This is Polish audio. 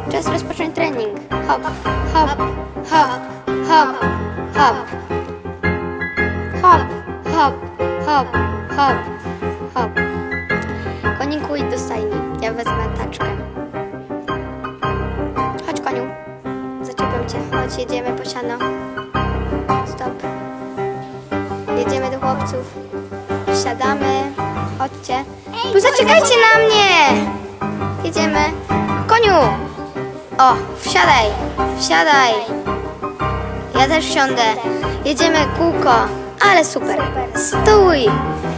Czas rozpocząć trening. Hop, hop, hop, hop, hop. Hop, hop, hop, hop, hop. Koniku, idź do stajni. Ja wezmę taczkę. Chodź, koniu. Zaczepiam cię. Chodź, jedziemy po siano. Stop. Jedziemy do chłopców. Wsiadamy. Chodźcie. Zaczekajcie na mnie! Jedziemy. Koniu! O, wsiadaj. Wsiadaj. Ja też wsiądę. Jedziemy kółko. Ale super. Stój.